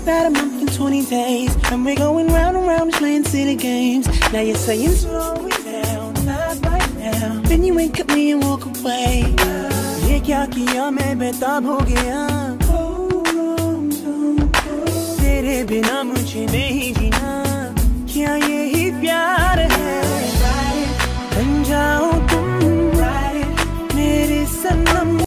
about a month and 20 days, and we're going round and round playing silly games. Now you're saying slow it down, not right now. Then you wink at me and walk away. ये क्या किया मैं बेताब हो गया, तेरे बिना मुझे नहीं जीना.